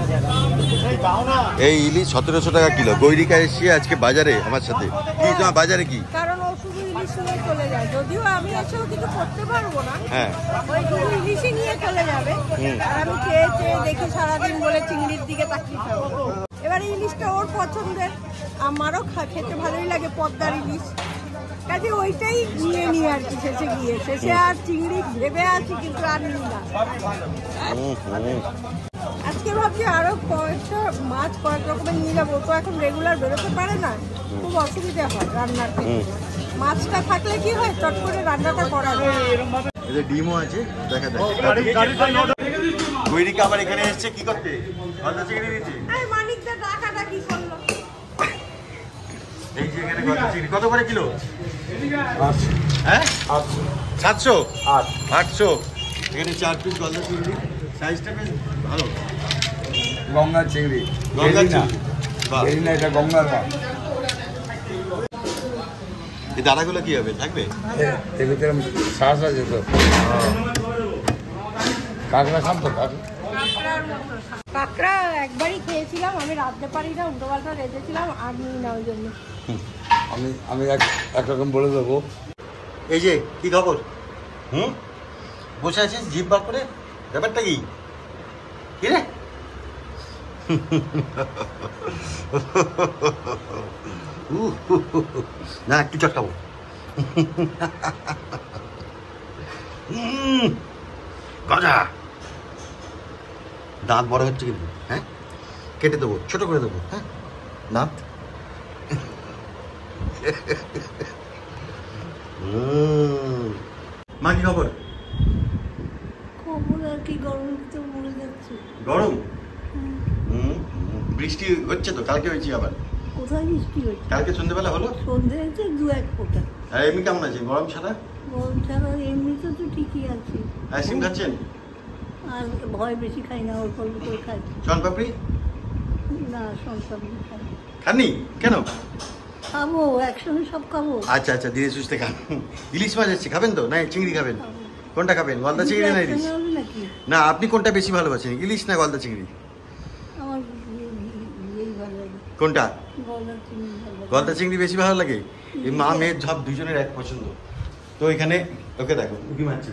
এই ইলিশ 1700 টাকা কিলো। গৈরিকা এসে আজকে বাজারে আমার সাথে। কি তোমার বাজারে কি? কারণ ও শুধু ইলিশ নিয়ে চলে যায়, যদিও আমি এসেও কিছু করতে পারবো না। হ্যাঁ, ওই শুধু ইলিশই নিয়ে চলে যাবে। আর আমি চেয়ে চেয়ে দেখি সারাদিন বলে চিংড়ির দিকে তাকিয়ে থাকবো। এবার ইলিশটা ওর পছন্দের, আমারও খেতে ভালোই লাগে পদ্মার ইলিশ, কাজে ওইটাই নিয়ে আর কি শেষে আর চিংড়ি ভেবে আছি কিন্তু আর নিই না। আজকে ভাবছি আরো কয়েকটা মাছ কয়েক রকমের নিয়ে যাবো, তো এখন রেগুলার বেরোতে পারে না, খুব অসুবিধা হয় রান্নার ক্ষেত্রে। মাছটা থাকলে কি হয়, চট করে রান্নাটা করা যায়। এদের ডিমও আছে, দেখা যায়। গৈরিকা আবার এখানে এসেছে কি করতে? গলদা চিংড়ি নিতে। মানিকদা টাকাটা কি করলো? এই যে এখানে গলদা চিংড়ি কত করে কিলো? হ্যাঁ 700 800। এখানে 4 পিস গলদা চিংড়ি, সাইজটা বেশ ভালো। গঙ্গার চিংড়ি, গঙ্গার চিংড়ি, না এটা গঙ্গার মাছ। এই দানাগুলো কি হবে, থাকবে? এর ভিতরে শ্বাস আছে তো। কাঁকড়া খান তো? কাঁকড়া একবারই খেয়েছিলাম, আমি রাঁধতে পারি না, উল্টো পাল্টা রেঁধেছিলাম, আর নিই না ওই জন্য। আমি একরকম বলে দেবো। এই যে কি খবর? বসে আছিস জিভ বার করে, ব্যাপারটা কি রে? না একটু চটকাবো। গজা দাঁত বড় হচ্ছে কিন্তু, হ্যাঁ কেটে দেবো, ছোট করে দেবো। হ্যাঁ দাঁত। মা কি খবর? খবর আর কি, গরম তো মরে যাচ্ছে। গরম? বৃষ্টি হচ্ছে তো, কালকে হয়েছে আবার। কোথায় বৃষ্টি হচ্ছে? কালকে সন্ধ্যেবেলা হলো, সন্ধ্যে হচ্ছে 2-1 ফোঁটা। আর এমনি কেমন আছে গরম ছাড়া? গরম ছাড়া এমনিতে তো ঠিকই আছে। আইসক্রিম খাচ্ছেন? আর ভয় বেশি খাই না, অল্প অল্প করে খাই। শন পাপড়ি? না, সন্তান খাই। খাননি কেন? খাবো, একসঙ্গে সব খাবো। আচ্ছা আচ্ছা, ধীরে সুস্থে খান। ইলিশ মাছ এসছে, খাবেন তো? না চিংড়ি খাবেন? কোনটা খাবেন, গলদা চিংড়ি না ইলিশ? না আপনি কোনটা বেশি ভালোবাসেন, ইলিশ না গলদা চিংড়ি? আমার ভালো লাগে। কোনটা? গলদা চিংড়ি চিংড়ি বেশি ভালো লাগে? এই মা মেয়ের সব দুজনের এক পছন্দ। তো এখানে ওকে দেখো উকি মারছিল।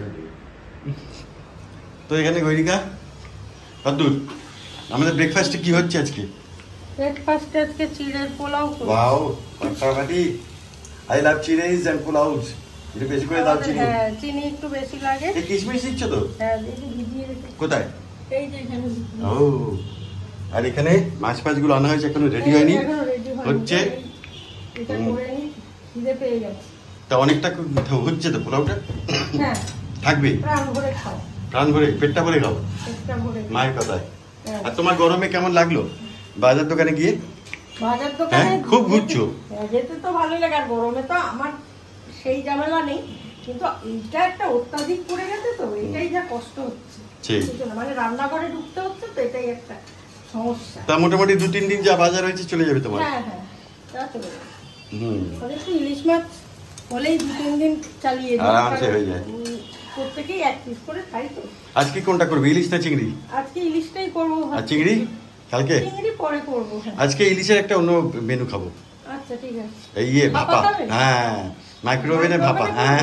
তো এখানে গৈরিকা কদ্দূর? আমাদের ব্রেকফাস্টে কি হচ্ছে আজকে? ব্রেকফাস্টে আজকে চিড়ের পোলাও করব। ওয়াও, ফাটাফাটি। I love chires and pulaos. একটু বেশি করে দাও চিনি। হ্যাঁ, চিনি একটু বেশি লাগে। এই কিশমিশ দিচ্ছ তো? হ্যাঁ, একটু ভিজিয়ে রেখে। কোথায়? এই যে এখানে। ও, আর এখানে মাছ ফাছগুলো আনা হয়েছে, এখনো রেডি হয়নি, হচ্ছে। এটা করে নি, খিদে পেয়ে গেছে। তা অনেকটা হচ্ছে তো পোলাওটা? হ্যাঁ, থাকবে প্রাণ ভরে খাও। প্রাণ ভরে, পেটটা ভরে খাও, পেটটা ভরে। মায়ের কথায়। আর তোমার গরমে কেমন লাগলো বাজার দোকানে গিয়ে? বাজার দোকানে খুব ঘুরছো? যেতে তো ভালোই লাগে, আর গরমে তো আমার সেই ঝামেলা নেই, কিন্তু এইটা একটা অত্যাধিক পড়ে গেছে, তো এটাই যা কষ্ট হচ্ছে। মানে রান্নাঘরে ঢুকতে হচ্ছে, তো এটাই একটা সমস্যা। তা মোটামুটি 2-3 দিন যা বাজার হয়েছে চলে যাবে তোমার? হ্যাঁ হ্যাঁ, তা চলে যাবে। একটু ইলিশ মাছ হলেই 2-3 দিন চালিয়ে আরামসে হয়ে যায়। প্রত্যেকেই 1 পিস করে খাই তো। আজকে কোনটা করবে, ইলিশ না চিংড়ি? আজকে ইলিশটাই করবো। আর চিংড়ি কালকে? চিংড়ি পরে করবো। আজকে ইলিশের একটা অন্য মেনু খাবো। আচ্ছা ঠিক আছে। এই ইয়ে ভাপা, হ্যাঁ মাইক্রোওভেনে ভাপা। হ্যাঁ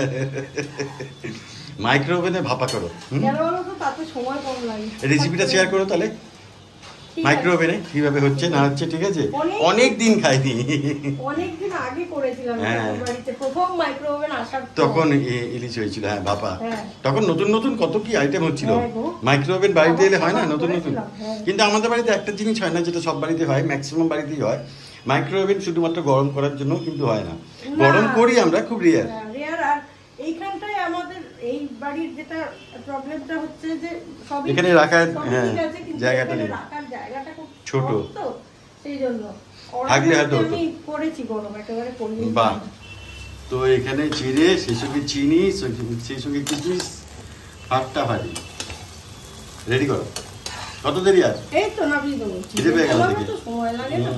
মাইক্রোওভেনে ভাপা করো। তাতে সময় কম লাগে। রেসিপিটা শেয়ার করো তাহলে, মাইক্রোওভেনে কিভাবে হচ্ছে না হচ্ছে। ঠিক আছে, অনেক দিন খাইনি, অনেক দিন আগে করেছিলাম বাড়িতে, প্রথম মাইক্রোওভেন আসার তখন ইলিশ হয়েছিল। হ্যাঁ ভাপা, তখন নতুন নতুন কত কি আইটেম হচ্ছিল। মাইক্রোওভেন বাড়িতে এলে হয় না নতুন নতুন, কিন্তু আমাদের বাড়িতে একটা জিনিস হয় না, যেটা সব বাড়িতে হয়, ম্যাক্সিমাম বাড়িতেই হয়। মাইক্রোওভেন শুধুমাত্র গরম করার জন্য কিন্তু হয় না, গরম করি আমরা খুব রেয়ার। আর এইখানটায় আমাদের এই বাড়ির যেটা প্রবলেমটা হচ্ছে যে সব এখানে রাখার জায়গাটা নেই, জায়গাটা খুব ছোট, তো সেই জন্য থাকলে হয়তো আমি করেছি গরম একেবারে করিনি। বাহ, তো এখানে জিরে, সেই সঙ্গে চিনি, সেই সঙ্গে কিশমিশ, ফাটাফাটি রেডি করো। কত দেরি আর? এই তো নামিয়ে দেবো, খিদে পেয়ে গেল দেখে। সময় লাগে না।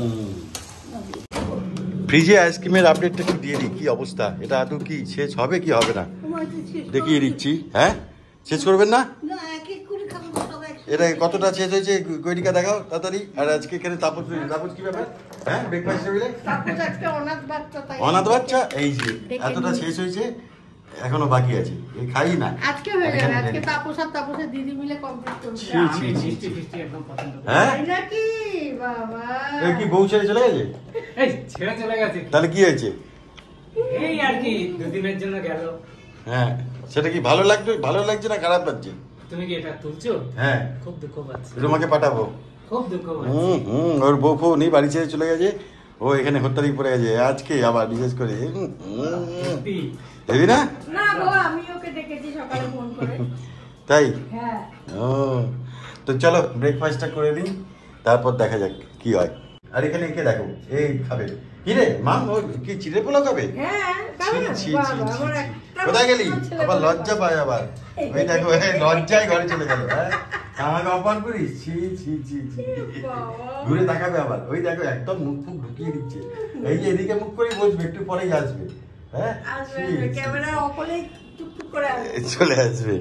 ফ্রিজে আইসক্রিমের আপডেটটা একটু দিয়ে দিই, কি অবস্থা, এটা আদৌ কি শেষ হবে কি হবে না দেখিয়ে দিচ্ছি। হ্যাঁ শেষ করবেন না? এটা কতটা শেষ হয়েছে গৈরিকা দেখাও তাড়াতাড়ি। আর আজকে এখানে তাপস কি ব্যাপার? হ্যাঁ ব্রেকফাস্ট টেবিলে অনাথ বাচ্চা এই যে এতটা শেষ হয়েছে, এখনো বাকি আছে, এই খাই না আজকে হয়ে যাবে। আজকে তাপস আর তাপসের দিদি মিলে কমপ্লিট করবে। হ্যাঁ নাকি বাবা এই কি বউ ছেড়ে চলে গেছে? এই ছেড়ে চলে গেছে। তাহলে কি হয়েছে? এই আর কি দুদিনের জন্য গেল। হ্যাঁ সেটা কি ভালো লাগছে না খারাপ লাগছে? তুমি কি এটা তুলছো? হ্যাঁ খুব দুঃখ পাচ্ছি। রুমাকে পাঠাবো। খুব দুঃখ পাচ্ছি। ওর বউ ফৌ নেই, বাড়ি ছেড়ে চলে গেছে, ও এখানে হত্যারি পড়ে গেছে আজকে আবার বিশেষ করে। দেবি না? না গো আমি ওকে ডেকেছি সকালে ফোন করে। তাই? হ্যাঁ। ও তো চলো ব্রেকফাস্টটা করে দিই, তারপর দেখা যাক কি হয়। আর এখানে একে দেখো, এই খাবে কি রে মা? ও কি চিড়ে পোলাও খাবে? হ্যাঁ খাবে না? বাবা আমার একটা কোথায় গেলি? আবার লজ্জা পায় আবার। ওই দেখো এই লজ্জায় ঘরে চলে গেল। হ্যাঁ আমাকে অপমান করিস? ছি ছি ছি ছি। ঘুরে তাকাবে আবার, ওই দেখো একদম মুখ ফুক ঢুকিয়ে দিচ্ছে। এই যে এদিকে মুখ করে বসবে, একটু পরেই আসবে। হ্যাঁ ক্যামেরার অপলে টুকটুক করে চলে আসবে।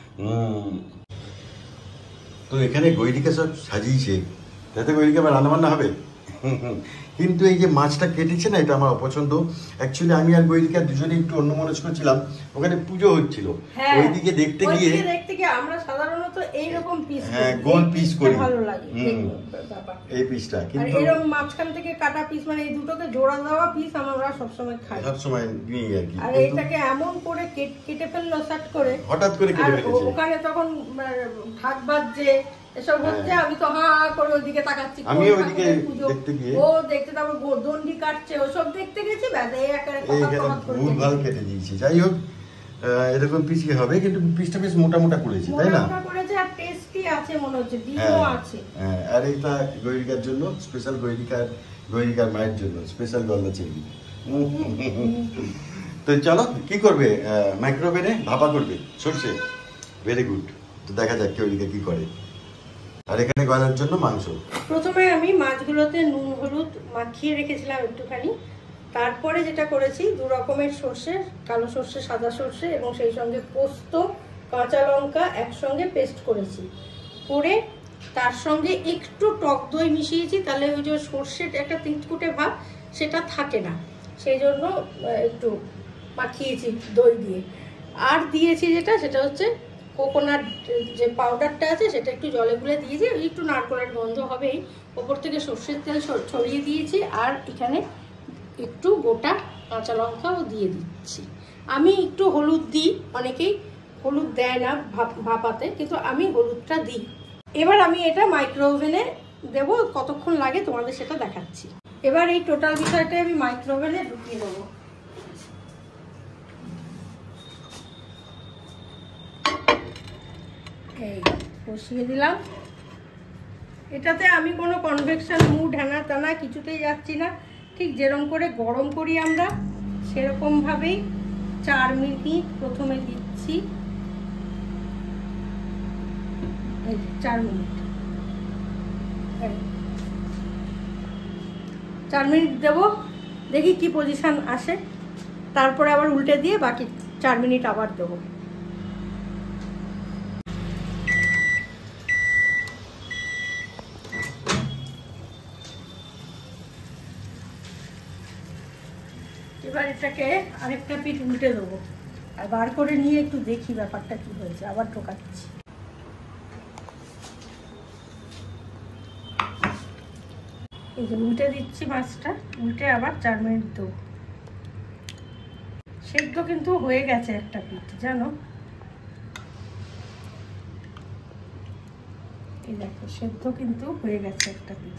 তো এখানে গৈরিকা সব সাজিয়েছে, তাতে গৈরিকা আবার রান্নাবান্না হবে। কিন্তু এই যে মাছটা কেটেছে না, এটা আমার অপছন্দ। অ্যাকচুয়ালি আমি আর গৈরিকা দুজনে একটু অন্যমনস্ক ছিলাম, ওখানে পুজো হচ্ছিল, ওইদিকে দেখতে গিয়ে আমরা সাধারণত এইরকম পিস, হ্যাঁ গোল পিস করি, ভালো লাগে এই পিসটা। কিন্তু এরকম মাঝখান থেকে কাটা পিস, মানে এই দুটোকে জোড়া দেওয়া পিস আমরা সবসময় খাই, সবসময় নিই আর কি। আর এটাকে এমন করে কেটে ফেললো শার্ট করে, হঠাৎ করে কেটে ফেলেছে। ওখানে তখন ঢাক বাজছে এসব হচ্ছে, আমি তো হা করে ওইদিকে তাকাচ্ছি, আমি ওইদিকে দেখতে গিয়ে ও দেখতে, তারপর দণ্ডি কাটছে ওসব দেখতে গেছি, ব্যাস এই একেবারে ভুল ভাল কেটে দিয়েছি। যাই হোক এরকম পিস হবে, কিন্তু পিসটা বেশ মোটা মোটা করেছে, তাই না? মোটা করেছে আর টেস্টি আছে মনে হচ্ছে, ডিমও আছে। হ্যাঁ আর এইটা গৈরিকার জন্য স্পেশাল, গৈরিকার মায়ের জন্য স্পেশাল গলদা চিংড়ি। তো চলো কি করবে? মাইক্রোওভেনে ভাপা করবে সরষে। Very good. তো দেখা যাক গৈরিকা কি করে। আর এখানে গলার জন্য মাংস। প্রথমে আমি মাছগুলোতে নুন হলুদ মাখিয়ে রেখেছিলাম একটুখানি, তারপরে যেটা করেছি দু রকমের সর্ষে, কালো সর্ষে সাদা সর্ষে এবং সেই সঙ্গে পোস্ত কাঁচা লঙ্কা একসঙ্গে পেস্ট করেছি, করে তার সঙ্গে একটু টক দই মিশিয়েছি, তাহলে ওই যে সর্ষের একটা তিতকুটে ভাব সেটা থাকে না, সেই জন্য একটু মাখিয়েছি দই দিয়ে। আর দিয়েছি সেটা হচ্ছে কোকোনাট যে পাউডারটা আছে, সেটা একটু জলে গুলে দিয়েছি, একটু নারকেলের গন্ধ হবেই। ওপর থেকে সর্ষের তেল ছড়িয়ে দিয়েছি, আর এখানে একটু গোটা কাঁচা লঙ্কাও দিয়ে দিচ্ছি। আমি একটু হলুদ দিই, অনেকেই হলুদ দেয় না ভাপাতে, কিন্তু আমি হলুদটা দিই। এবার আমি এটা মাইক্রোওভেনে দেবো, কতক্ষণ লাগে তোমাদের সেটা দেখাচ্ছি। এবার এই টোটাল বিষয়টা আমি মাইক্রোওভেনে ঢুকিয়ে দেবো। এই বসিয়ে দিলাম। এটাতে আমি কোনো কনভেকশন মুড হ্যানা টানা কিছুতেই যাচ্ছি না, ঠিক যেরকম করে গরম করি আমরা সেরকমভাবেই 4 মিনিট প্রথমে দিচ্ছি। এই 4 মিনিট, 4 মিনিট দেবো, দেখি কি পজিশন আসে, তারপরে আবার উল্টে দিয়ে বাকি 4 মিনিট আবার দেবো। এবার এটাকে আরেকটা পিঠ উল্টে দেবো, আর বার করে নিয়ে একটু দেখি ব্যাপারটা কি হয়েছে, আবার ঢোকাচ্ছি। এই যে উল্টে দিচ্ছি মাছটা, উল্টে আবার 4 মিনিট দেবো। সেদ্ধ কিন্তু হয়ে গেছে একটা পিঠ, জানো, এই দেখো সেদ্ধ কিন্তু হয়ে গেছে একটা পিঠ।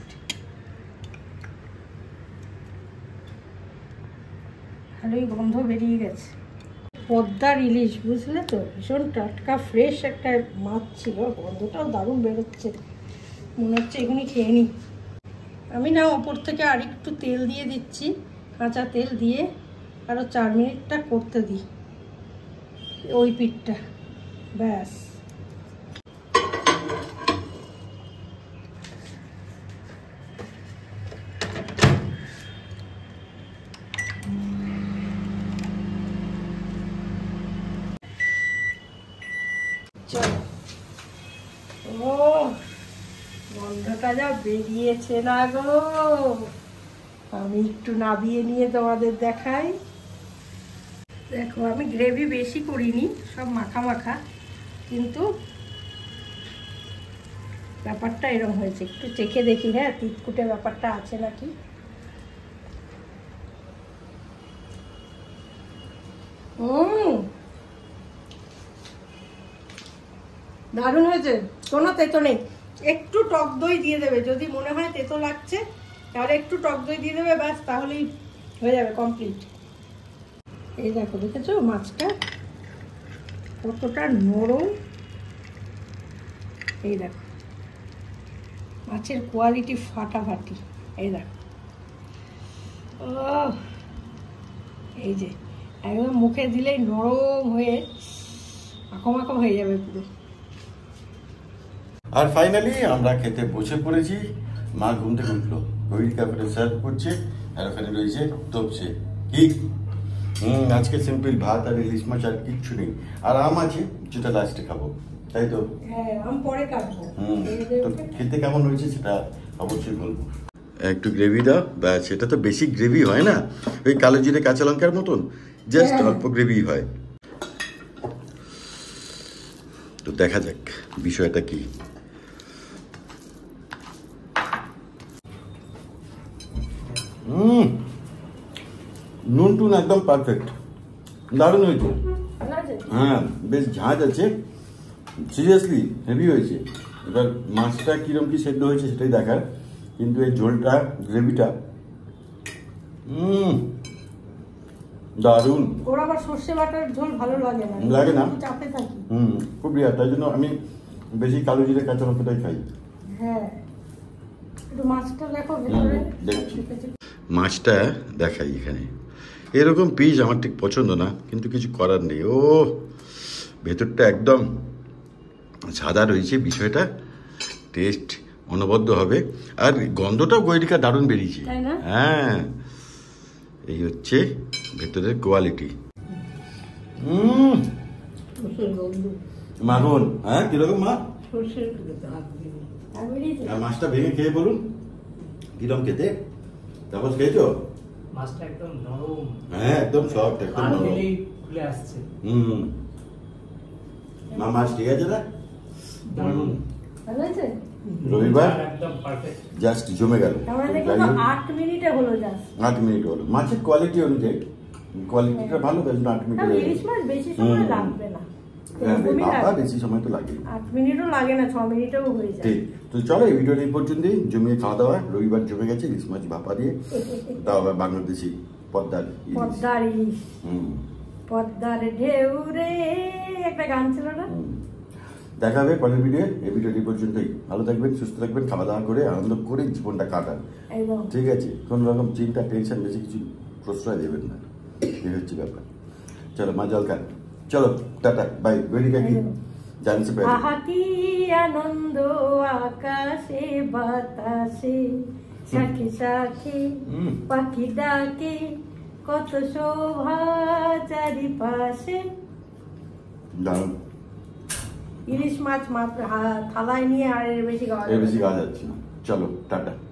ভালোই গন্ধ বেরিয়ে গেছে। পদ্মার ইলিশ, বুঝলে তো, ভীষণ টাটকা ফ্রেশ একটা মাছ ছিল, গন্ধটাও দারুণ বেরোচ্ছে, মনে হচ্ছে এখনই খেয়ে নিই। আমি না ওপর থেকে আরেকটু তেল দিয়ে দিচ্ছি, কাঁচা তেল দিয়ে আরও 4 মিনিটটা করতে দিই ওই পিঠটা, ব্যাস। চলো, ও ঝোলটা যা বেরিয়েছে না গো। আমি একটু নাবিয়ে নিয়ে তোমাদের দেখাই। দেখো আমি গ্রেভি বেশি করিনি, সব মাখা মাখা, কিন্তু ব্যাপারটা এরকম হয়েছে। একটু চেখে দেখি, হ্যাঁ তিতকুটে ব্যাপারটা আছে নাকি। দারুণ হয়েছে, কোনো তেতো নেই। একটু টক দই দিয়ে দেবে, যদি মনে হয় তেতো লাগছে তাহলে একটু টক দই দিয়ে দেবে, ব্যাস তাহলেই হয়ে যাবে কমপ্লিট। এই দেখো, দেখেছো মাছটা কতটা নরম। এই দেখো মাছের কোয়ালিটি ফাটাফাটি। এই দেখো, ও এই যে একদম মুখে দিলেই নরম হয়ে মাখো মাখো হয়ে যাবে পুরো। আর ফাইনালি আমরা খেতে বসে পড়েছি। মা ঘুম থেকে উঠলো, গভীরকা করে সার্ভ করছে, আর ওখানে রয়েছে তপসে কি। আজকে সিম্পল ভাত আর ইলিশ মাছ, আর কিচ্ছু নেই। আর আম আছে, যেটা লাস্টে খাবো, তাই তো? হ্যাঁ, আম পরে কাটবো। তো খেতে কেমন হয়েছে সেটা অবশ্যই বলবো। একটু গ্রেভি দাও, ব্যাস। এটা তো বেশি গ্রেভি হয় না, ওই কালো জিরে কাঁচা লঙ্কার মতন, জাস্ট অল্প গ্রেভি হয়। তো দেখা যাক বিষয়টা কি। নুন টুন একদম পারফেক্ট, দারুণ হয়েছে। হ্যাঁ, বেশ ঝাঁজ আছে, সিরিয়াসলি হেভি হয়েছে। এবার মাছটা কিরম কি সেদ্ধ হয়েছে সেটাই দেখার, কিন্তু এই ঝোলটা, গ্রেভিটা দারুণ। ওর আবার সর্ষে বাটার ঝোল ভালো লাগে না, লাগে না? চাপে থাকি। খুব রিয়া, তাই জন্য আমি বেশি কালো জিরে কাঁচা লঙ্কাটাই খাই। হ্যাঁ, একটু মাছটা দেখো ভেতরে। দেখছি, মাছটা দেখাই এখানে। এরকম পিস আমার ঠিক পছন্দ না, কিন্তু কিছু করার নেই। ও ভেতরটা একদম সাদা রয়েছে, বিষয়টা টেস্ট অনবদ্য হবে। আর গন্ধটাও গৈরিকা দারুণ বেরিয়েছে। হ্যাঁ, এই হচ্ছে ভেতরের কোয়ালিটি। মাখন, হ্যাঁ কিরকম মা? মাছটা ভেঙে খেয়ে বলুন কিরম খেতে। তারপর খেয়েছো? মাছটা একদম নরম, হ্যাঁ একদম সফট, একদম নরম। খুলে আসছে। মা মাছ ঠিক আছে না? ভালো হয়েছে। রবিবার একদম পারফেক্ট, জাস্ট জমে গেল। 8 মিনিটে হলো জাস্ট। 8 মিনিট হলো, মাছের কোয়ালিটি অনুযায়ী কোয়ালিটিটা ভালো, তাই জন্য 8 মিনিট। ইলিশ মাছ বেশি সময় লাগবে না, বেশি সময় তো লাগে। 8 মিনিটও লাগে না, 6 মিনিটেও হয়ে যায়। ঠিক, তো চলো এই ভিডিওটা এই পর্যন্তই। জমিয়ে খাওয়া দাওয়া, রবিবার জমে গেছে, ইলিশ মাছ ভাপা দিয়ে, তাও আবার বাংলাদেশি পদ্মার ইলিশ। পদ্মার ঢেউ রে, একটা গান ছিল না? দেখা হবে পরের ভিডিও। এই ভিডিওটি পর্যন্তই। ভালো থাকবেন, সুস্থ থাকবেন, খাওয়া দাওয়া করে আনন্দ করে জীবনটা কাটান, ঠিক আছে? কোন রকম চিন্তা টেনশন বেশি কিছু প্রশ্রয় দেবেন না, এই হচ্ছে ব্যাপার। চলো মা জল খান, চলো টাটা বাই। গরিকা কি জানতে পারি, আহাতি আনন্দ আকাশে বাতাসে, সাথে সাথে পাখি ডাকে, কত শোভা চারিপাশে। দারুণ। ইলিশ মাছ মাত্র থালায় নিয়ে আর এর বেশি খাওয়া যাচ্ছে না। চলো টাটা।